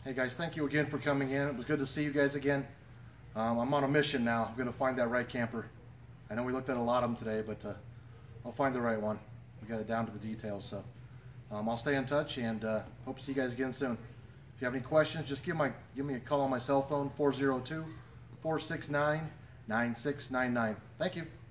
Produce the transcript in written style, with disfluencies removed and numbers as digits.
Hey guys, thank you again for coming in. It was good to see you guys again. I'm on a mission now. I'm going to find that right camper. I know we looked at a lot of them today, but I'll find the right one. We got it down to the details. So I'll stay in touch and hope to see you guys again soon. If you have any questions, just give me a call on my cell phone, 402-469-9699. Thank you.